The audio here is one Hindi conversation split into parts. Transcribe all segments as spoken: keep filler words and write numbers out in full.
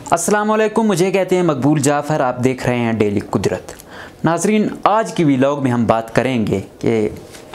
अस्सलाम वालेकुम, मुझे कहते हैं मकबूल जाफ़र। आप देख रहे हैं डेली कुदरत। नाजरीन, आज की व्लॉग में हम बात करेंगे कि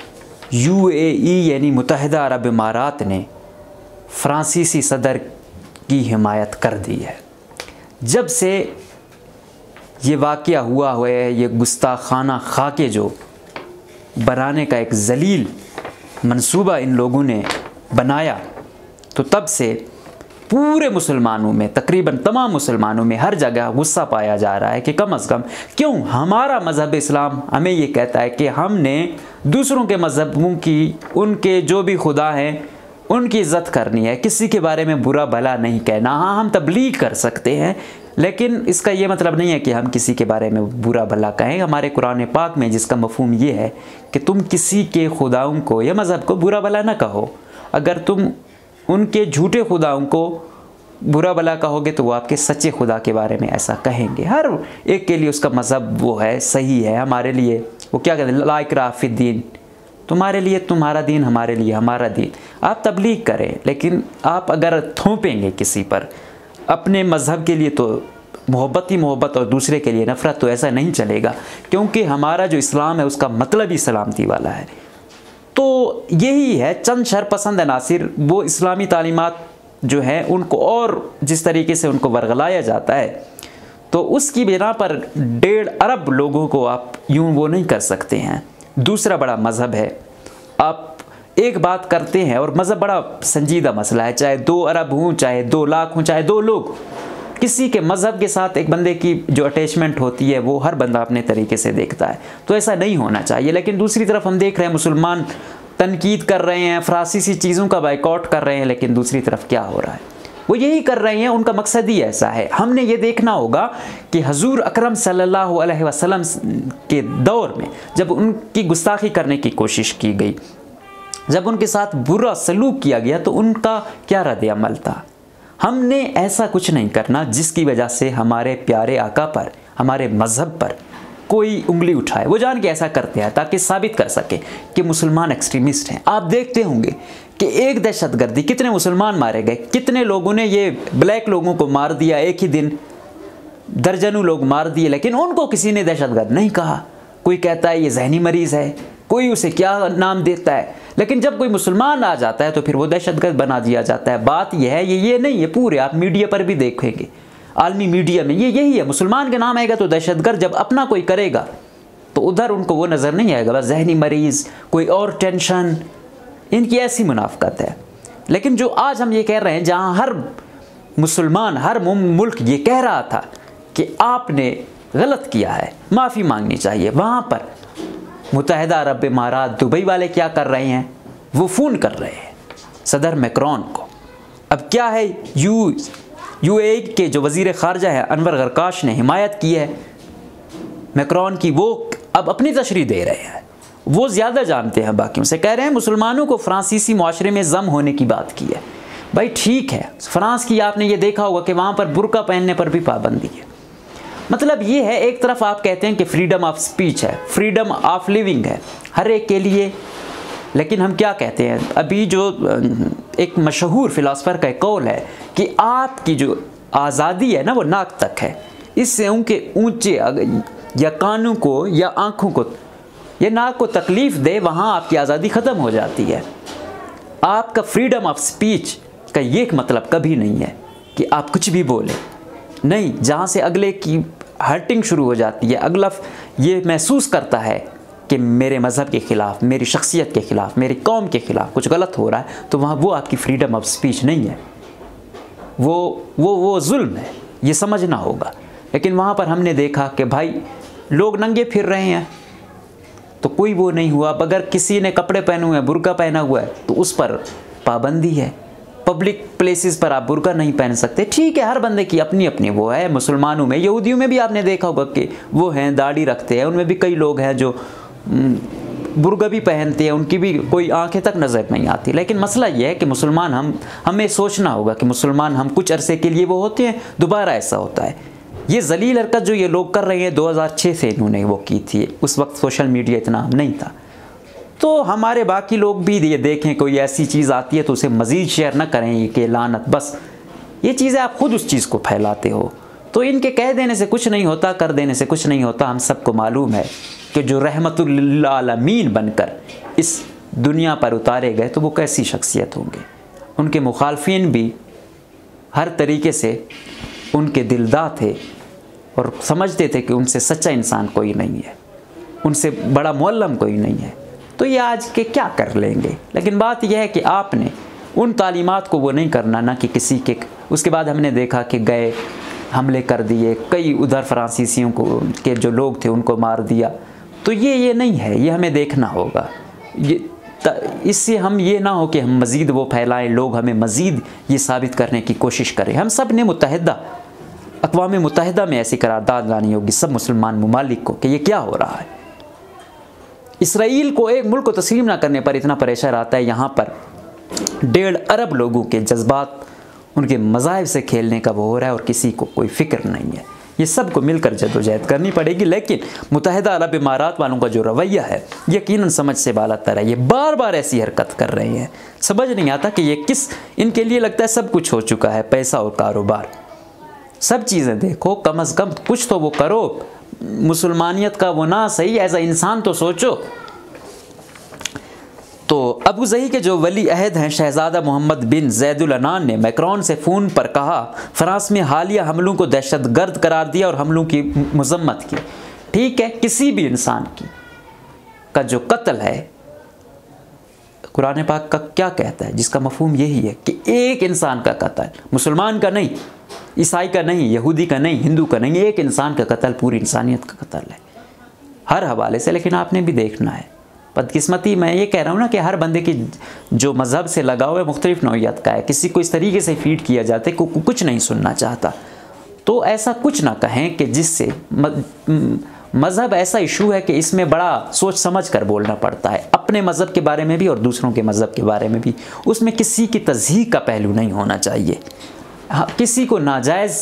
यूएई यानी मुत्तहिदा अरब इमारात ने फ्रांसीसी सदर की हिमायत कर दी है। जब से ये वाक़या हुआ हुआ है, ये गुस्ताखाना खाके जो बनाने का एक जलील मंसूबा इन लोगों ने बनाया, तो तब से पूरे मुसलमानों में, तकरीबन तमाम मुसलमानों में हर जगह गुस्सा पाया जा रहा है कि कम अज़ कम क्यों हमारा मज़हब इस्लाम हमें ये कहता है कि हमने दूसरों के मज़हबों की, उनके जो भी खुदा हैं उनकी इज़्ज़त करनी है, किसी के बारे में बुरा भला नहीं कहना। हाँ, हम तबलीग कर सकते हैं, लेकिन इसका ये मतलब नहीं है कि हम किसी के बारे में बुरा भला कहें। हमारे कुरान पाक में जिसका मफ़हूम ये है कि तुम किसी के खुदाओं को या मज़हब को बुरा भला ना कहो। अगर तुम उनके झूठे खुदाओं को बुरा भला कहोगे तो वो आपके सच्चे खुदा के बारे में ऐसा कहेंगे। हर एक के लिए उसका मज़हब वो है, सही है। हमारे लिए वो क्या कहते हैं, ला इकराह फिद्दीन, तुम्हारे लिए तुम्हारा दीन, हमारे लिए हमारा दीन। आप तबलीग करें, लेकिन आप अगर थोपेंगे किसी पर अपने मज़हब के लिए तो मोहब्बत ही मोहब्बत और दूसरे के लिए नफ़रत, तो ऐसा नहीं चलेगा। क्योंकि हमारा जो इस्लाम है उसका मतलब ही सलामती वाला है। तो यही है, चंद शरपसंद अनासिर वो इस्लामी तालीमात जो है उनको और जिस तरीके से उनको वर्गलाया जाता है, तो उसकी बिना पर डेढ़ अरब लोगों को आप यूं वो नहीं कर सकते हैं। दूसरा बड़ा मज़हब है, आप एक बात करते हैं और मज़हब बड़ा संजीदा मसला है, चाहे दो अरब हों, चाहे दो लाख हों, चाहे दो लोग। किसी के मज़हब के साथ एक बंदे की जो अटैचमेंट होती है वो हर बंदा अपने तरीके से देखता है, तो ऐसा नहीं होना चाहिए। लेकिन दूसरी तरफ हम देख रहे हैं मुसलमान तनकीद कर रहे हैं, फ्रांसीसी चीज़ों का बाइकआउट कर रहे हैं, लेकिन दूसरी तरफ क्या हो रहा है वो यही कर रहे हैं। उनका मकसद ही ऐसा है। हमने ये देखना होगा कि हजूर अकरम सल्लल्लाहु अलैहि वसल्लम के दौर में जब उनकी गुस्ताखी करने की कोशिश की गई, जब उनके साथ बुरा सलूक किया गया, तो उनका क्या रद्द अमल था। हमने ऐसा कुछ नहीं करना जिसकी वजह से हमारे प्यारे आका पर, हमारे मज़हब पर कोई उंगली उठाए। वो जान के ऐसा करते हैं ताकि साबित कर सके कि मुसलमान एक्सट्रीमिस्ट हैं। आप देखते होंगे कि एक दहशतगर्दी कितने मुसलमान मारे गए, कितने लोगों ने ये ब्लैक लोगों को मार दिया, एक ही दिन दर्जनों लोग मार दिए, लेकिन उनको किसी ने दहशतगर्द नहीं कहा। कोई कहता है ये जहनी मरीज़ है, कोई उसे क्या नाम देता है, लेकिन जब कोई मुसलमान आ जाता है तो फिर वो दहशतगर्द बना दिया जाता है। बात यह है, ये ये नहीं है, पूरे आप मीडिया पर भी देखेंगे, आलमी मीडिया में ये यही है। मुसलमान के नाम आएगा तो दहशतगर्द, जब अपना कोई करेगा तो उधर उनको वो नज़र नहीं आएगा, बस जहनी मरीज़, कोई और टेंशन, इनकी ऐसी मुनाफकत है। लेकिन जो आज हम ये कह रहे हैं, जहाँ हर मुसलमान, हर मुल्क ये कह रहा था कि आपने गलत किया है, माफ़ी मांगनी चाहिए, वहाँ पर मुत्तहिदा अरब इमारात, दुबई वाले क्या कर रहे हैं, वो फ़ोन कर रहे हैं सदर मैक्रोन को। अब क्या है, यू यूएई के जो वज़ीर ख़ारजा है अनवर गरकाश ने हिमायत की है मैक्रोन की, वो अब अपनी तशरीह दे रहे हैं। वो ज़्यादा जानते हैं बाकियों से। कह रहे हैं मुसलमानों को फ्रांसीसी माशरे में ज़म होने की बात की है। भाई ठीक है, फ्रांस की आपने ये देखा होगा कि वहाँ पर बुर्का पहनने पर भी पाबंदी है। मतलब ये है, एक तरफ आप कहते हैं कि फ्रीडम ऑफ स्पीच है, फ्रीडम ऑफ लिविंग है हर एक के लिए, लेकिन हम क्या कहते हैं, अभी जो एक मशहूर फ़िलासफ़र का एक कौल है कि आपकी जो आज़ादी है ना वो नाक तक है, इससे उनके ऊंचे या कानों को या आँखों को या नाक को तकलीफ़ दे, वहाँ आपकी आज़ादी ख़त्म हो जाती है। आपका फ्रीडम ऑफ स्पीच का ये मतलब कभी नहीं है कि आप कुछ भी बोलें, नहीं। जहाँ से अगले की हर्टिंग शुरू हो जाती है, अगला ये महसूस करता है कि मेरे मज़हब के ख़िलाफ़, मेरी शख्सियत के ख़िलाफ़, मेरी कौम के ख़िलाफ़ कुछ गलत हो रहा है, तो वहाँ वो आपकी फ्रीडम ऑफ स्पीच नहीं है, वो वो वो जुल्म है, ये समझना होगा। लेकिन वहाँ पर हमने देखा कि भाई लोग नंगे फिर रहे हैं तो कोई वो नहीं हुआ। अगर किसी ने कपड़े पहने हुए हैं, बुर्का पहना हुआ है, तो उस पर पाबंदी है। पब्लिक प्लेसेस पर आप बुर्का नहीं पहन सकते। ठीक है, हर बंदे की अपनी अपनी वो है। मुसलमानों में, यहूदियों में भी आपने देखा होगा कि वो हैं, दाढ़ी रखते हैं, उनमें भी कई लोग हैं जो बुर्का भी पहनते हैं, उनकी भी कोई आंखें तक नज़र नहीं आती। लेकिन मसला ये है कि मुसलमान, हम हमें सोचना होगा कि मुसलमान हम कुछ अरसे के लिए वो होते हैं, दोबारा ऐसा होता है। ये जलील हरकत जो ये लोग कर रहे हैं, दो हज़ार छः से इन्होंने वो की थी, उस वक्त सोशल मीडिया इतना नहीं था। तो हमारे बाकी लोग भी ये देखें, कोई ऐसी चीज़ आती है तो उसे मज़ीद शेयर ना करें कि लानत, बस ये चीज़ें आप खुद उस चीज़ को फैलाते हो। तो इनके कह देने से कुछ नहीं होता, कर देने से कुछ नहीं होता। हम सबको मालूम है कि जो रहमतुल लिल आलमीन बनकर इस दुनिया पर उतारे गए तो वो कैसी शख्सियत होंगे। उनके मुखालफिन भी हर तरीके से उनके दिलदार थे और समझते थे कि उनसे सच्चा इंसान कोई नहीं है, उनसे बड़ा मुअल्लम कोई नहीं है। तो ये आज के क्या कर लेंगे। लेकिन बात यह है कि आपने उन तालीमात को वो नहीं करना, ना कि किसी के। उसके बाद हमने देखा कि गए हमले कर दिए, कई उधर फ्रांसीसियों को के जो लोग थे उनको मार दिया। तो ये ये नहीं है, ये हमें देखना होगा। ये इससे हम ये ना हो कि हम मज़ीद वो फैलाएं, लोग हमें मज़ीद ये साबित करने की कोशिश करें। हम सब ने मुत्तहिदा अक़वाम मुत्तहिदा में ऐसी करारदाद लानी होगी सब मुसलमान ममालिक को कि ये क्या हो रहा है। इसराइल को एक मुल्क को तस्लीम ना करने पर इतना प्रेशर आता है। यहाँ पर डेढ़ अरब लोगों के जज्बात, उनके मज़ाहिब से खेलने का वो हो रहा है और किसी को कोई फ़िक्र नहीं है। ये सब को मिलकर जदोजहद करनी पड़ेगी। लेकिन मुत्तहिदा अरब इमारात वालों का जो रवैया है यकीनन समझ से बालातर है। ये बार बार ऐसी हरकत कर रहे हैं, समझ नहीं आता कि ये किस, इनके लिए लगता है सब कुछ हो चुका है, पैसा और कारोबार, सब चीज़ें देखो, कम अज़ कम कुछ तो वो करो। मुसलमानियत का वो ना सही, एज अ इंसान तो सोचो। तो अबू ज़ही के जो वली अहद हैं शहज़ादा मोहम्मद बिन ज़ैदुल अनान ने मैक्रोन से फ़ोन पर कहा, फ्रांस में हालिया हमलों को दहशतगर्द करार दिया और हमलों की मज़म्मत की। ठीक है, किसी भी इंसान की का जो कत्ल है, कुरान पाक का क्या कहता है, जिसका मफ़हूम यही है कि एक इंसान का कत्ल, मुसलमान का नहीं, ईसाई का नहीं, यहूदी का नहीं, हिंदू का नहीं, एक इंसान का कत्ल पूरी इंसानियत का कत्ल है हर हवाले से। लेकिन आपने भी देखना है, बदकिस्मती मैं ये कह रहा हूँ ना कि हर बंदे की जो मज़हब से लगाव है मुख्तलिफ नौइयत का है। किसी को इस तरीके से फीड किया जाता है कि कुछ नहीं सुनना चाहता। तो ऐसा कुछ ना कहें कि जिससे मज़हब ऐसा इशू है कि इसमें बड़ा सोच समझ कर बोलना पड़ता है, अपने मज़हब के बारे में भी और दूसरों के मज़हब के बारे में भी। उसमें किसी की तज़हीक का पहलू नहीं होना चाहिए। हाँ, किसी को नाजायज़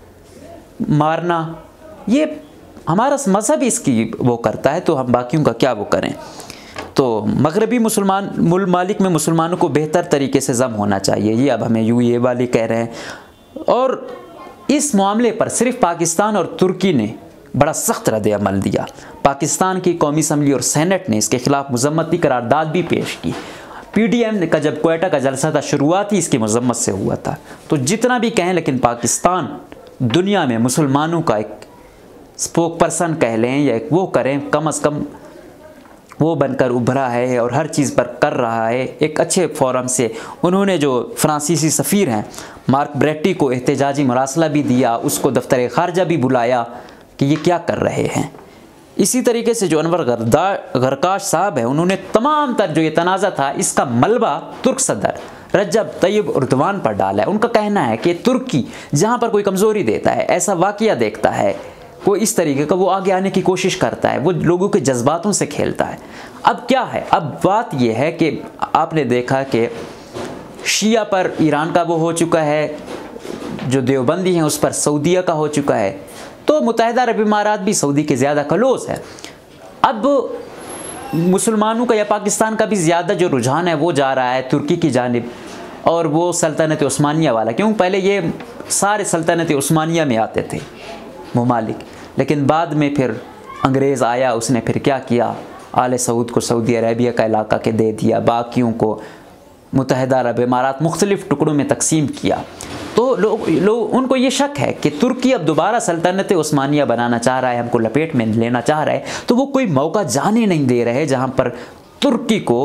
मारना, ये हमारा मज़हब इसकी वो करता है, तो हम बाकियों का क्या वो करें। तो मगरबी मुसलमान मुल्क में मुसलमानों को बेहतर तरीके से जम होना चाहिए, ये अब हमें यू ए वाले कह रहे हैं। और इस मामले पर सिर्फ पाकिस्तान और तुर्की ने बड़ा सख्त रद्द अमल दिया। पाकिस्तान की कौमी असम्बली और सेनेट ने इसके खिलाफ मज़म्मती करारदाद भी पेश की। पी डी एम का जब क्वेटा का जलसा था, शुरुआत ही इसकी मज़म्मत से हुआ था। तो जितना भी कहें, लेकिन पाकिस्तान दुनिया में मुसलमानों का एक स्पोक पर्सन कह लें या एक वो करें, कम अज़ कम वो बनकर उभरा है और हर चीज़ पर कर रहा है। एक अच्छे फोरम से उन्होंने जो फ्रांसीसी सफ़ीर हैं मार्क ब्रेटी को एहतजाजी मरासला भी दिया, उसको दफ्तर खारजा भी बुलाया कि ये क्या कर रहे हैं। इसी तरीके से जो अनवर गरकाश साहब है, उन्होंने तमाम तर जो ये तनाज़ा था इसका मलबा तुर्क सदर रजब तैयब उर्दवान पर डाला है। उनका कहना है कि तुर्की जहाँ पर कोई कमज़ोरी देता है, ऐसा वाक़या देखता है, कोई इस तरीके का, वो आगे आने की कोशिश करता है, वो लोगों के जज्बातों से खेलता है। अब क्या है, अब बात यह है कि आपने देखा कि शिया पर ईरान का वो हो चुका है, जो देवबंदी हैं उस पर सऊदीया का हो चुका है। तो मुत्तहिदा अरब इमारात भी सऊदी के ज़्यादा क्लोज है। अब मुसलमानों का या पाकिस्तान का भी ज़्यादा जो रुझान है वो जा रहा है तुर्की की जानिब, और वो सल्तनत उस्मानिया वाला, क्यों पहले ये सारे सल्तनत उस्मानिया में आते थे ममालिक, लेकिन बाद में फिर अंग्रेज़ आया, उसने फिर क्या किया, आले सऊद को सऊदी अरबिया का इलाका के दे दिया, बाकियों को मुत्तहिदा अरब इमारात मुख्तलिफ़ टुकड़ों में तकसीम किया। तो लोग लोग उनको ये शक है कि तुर्की अब दोबारा सल्तनत उस्मानिया बनाना चाह रहा है, हमको लपेट में लेना चाह रहा है। तो वो कोई मौका जाने नहीं दे रहे जहाँ पर तुर्की को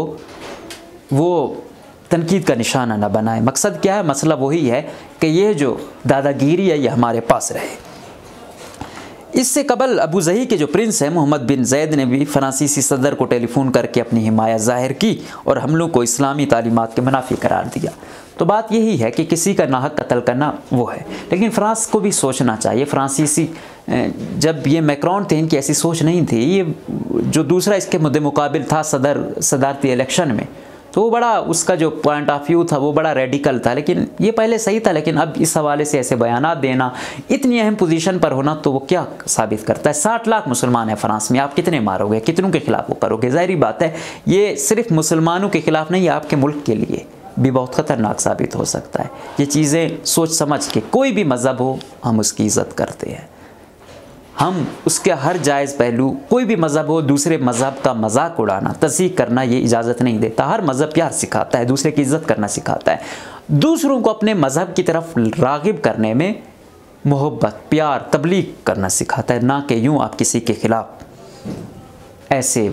वो तनकीद का निशाना न बनाए। मकसद क्या है, मसला वही है कि ये जो दादागिरी है ये हमारे पास रहे। इससे कबल अबू ज़ही के जो प्रिंस हैं मोहम्मद बिन ज़ैद ने भी फ्रांसीसी सदर को टेलीफोन करके अपनी हिमायत ज़ाहिर की और हमलों को इस्लामी तालीमात के मुनाफी करार दिया। तो बात यही है कि किसी का नाहक कत्ल करना वो है, लेकिन फ्रांस को भी सोचना चाहिए। फ्रांसीसी जब ये मैक्रोन थे, इनकी ऐसी सोच नहीं थी। ये जो दूसरा इसके मुद्दे मुकाबिल था सदर सदारती इलेक्शन में, तो वो बड़ा उसका जो पॉइंट ऑफ व्यू था वो बड़ा रेडिकल था, लेकिन ये पहले सही था। लेकिन अब इस हवाले से ऐसे बयानात देना, इतनी अहम पोजीशन पर होना, तो वो क्या साबित करता है। साठ लाख मुसलमान हैं फ्रांस में, आप कितने मारोगे, कितनों के खिलाफ वो करोगे। ज़ाहिरी बात है ये सिर्फ मुसलमानों के खिलाफ नहीं, आपके मुल्क के लिए भी बहुत ख़तरनाक साबित हो सकता है। ये चीज़ें सोच समझ के, कोई भी मज़हब हो हम उसकी इज़्ज़त करते हैं, हम उसके हर जायज़ पहलू, कोई भी मज़हब हो, दूसरे मज़हब का मजाक उड़ाना, तज़हीक करना ये इजाज़त नहीं देता। हर मज़हब प्यार सिखाता है, दूसरे की इज़्ज़त करना सिखाता है, दूसरों को अपने मज़हब की तरफ राग़िब करने में मोहब्बत, प्यार, तबलीग करना सिखाता है, ना कि यूँ आप किसी के ख़िलाफ़ ऐसे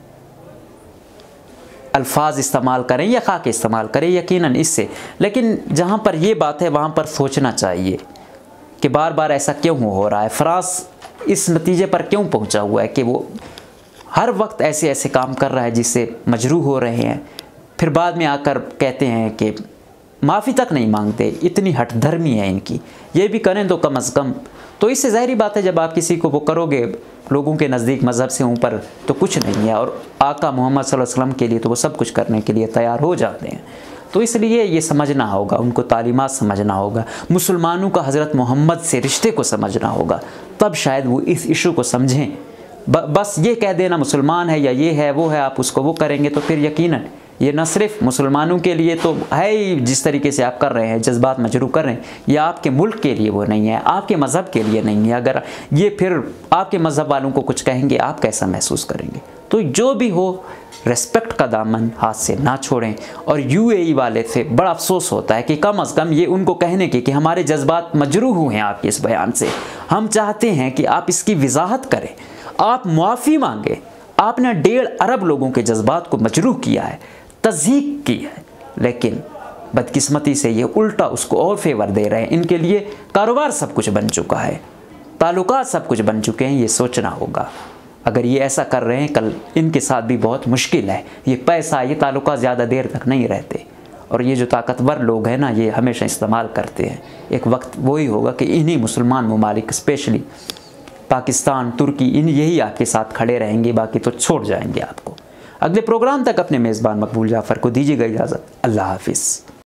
अल्फाज इस्तेमाल करें या खाके इस्तेमाल करें, यकीनन इससे। लेकिन जहाँ पर ये बात है वहाँ पर सोचना चाहिए कि बार बार ऐसा क्यों हो रहा है। फ्रांस इस नतीजे पर क्यों पहुँचा हुआ है कि वो हर वक्त ऐसे ऐसे काम कर रहा है जिससे मजरूह हो रहे हैं, फिर बाद में आकर कहते हैं कि माफ़ी तक नहीं मांगते। इतनी हठधर्मी है इनकी, ये भी करें तो कम अज़ कम। तो इससे ज़ाहिरी बात है जब आप किसी को वो करोगे लोगों के नज़दीक मज़हब से ऊपर तो कुछ नहीं है, और आका मोहम्मद सल्लल्लाहु अलैहि वसल्लम के लिए तो वो सब कुछ करने के लिए तैयार हो जाते हैं। तो इसलिए ये समझना होगा, उनको तालीमात समझना होगा, मुसलमानों का हज़रत मोहम्मद से रिश्ते को समझना होगा, तब शायद वो इस इशू को समझें। बस ये कह देना मुसलमान है या ये है वो है, आप उसको वो करेंगे तो फिर यकीनन ये न सिर्फ मुसलमानों के लिए तो है ही, जिस तरीके से आप कर रहे हैं, जज्बात मजरूह कर रहे हैं, ये आपके मुल्क के लिए वो नहीं है, आपके मज़हब के लिए नहीं है। अगर ये फिर आपके मज़हब वालों को कुछ कहेंगे, आप कैसा महसूस करेंगे? तो जो भी हो, रेस्पेक्ट का दामन हाथ से ना छोड़ें। और यूएई वाले से बड़ा अफसोस होता है कि कम अज़ कम ये उनको कहने के कि हमारे जज्बात मजरूह हुए हैं आपके इस बयान से, हम चाहते हैं कि आप इसकी वजाहत करें, आप मुआफ़ी मांगें। आपने डेढ़ अरब लोगों के जज्बात को मजरूह किया है, तज़हीक की है, लेकिन बदकिस्मती से ये उल्टा उसको और फेवर दे रहे हैं। इनके लिए कारोबार सब कुछ बन चुका है, ताल्लुकात सब कुछ बन चुके हैं। ये सोचना होगा, अगर ये ऐसा कर रहे हैं कल इनके साथ भी बहुत मुश्किल है। ये पैसा, ये ताल्लुकात ज़्यादा देर तक नहीं रहते, और ये जो ताकतवर लोग हैं ना, ये हमेशा इस्तेमाल करते हैं। एक वक्त वही होगा कि इन्हीं मुसलमान ममालिक, स्पेशली पाकिस्तान, तुर्की, इन यही आपके साथ खड़े रहेंगे, बाकी तो छोड़ जाएंगे आपको। अगले प्रोग्राम तक अपने मेज़बान मकबूल जाफ़र को दीजिएगा इजाज़त। अल्लाह हाफिज़।